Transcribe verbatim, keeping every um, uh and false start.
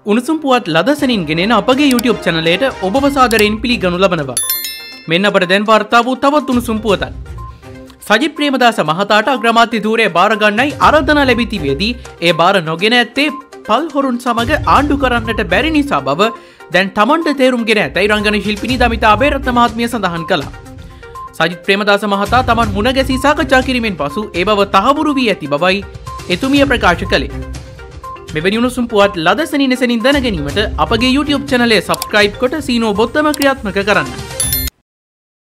උණුසුම් පුවත් ලදසනින් ගෙනෙන අපගේ YouTube channel එකට ඔබව සාදරයෙන් පිළිගනු ලබනවා. මෙන්න අපට දැන් වාර්තා වූ තවත් උණුසුම් පුවතක්. සජිත් ප්‍රේමදාස මහතාට අග්‍රාමාත්‍ය ධූරය බාර ගන්නයි ආරාධනා ලැබී තිබෙදී ඒ බාර නොගෙන ඇත්තේ පල් හොරුන් සමග ආණ්ඩු කරන්නට බැරි නිසා බව දැන් තමන්ට තේරුම්ගෙන ඇතැයි රංගන ශිල්පිනී දමිතා අබේරත්න මහත්මිය සඳහන් කළා. සජිත් ප්‍රේමදාස මහතා තමන් මුණ ගැසී සාකච්ඡා කිරීමෙන් පසු ඒ බව තහවුරු වී ඇති බවයි එතුමිය ප්‍රකාශ කළේ. මෙවැනි උණුසුම් පුවත් ලදසනින් එසනින් දැන ගැනීමට අපගේ YouTube channel එක subscribe කොට සීනෝ බොත්තම ක්‍රියාත්මක කරන්න.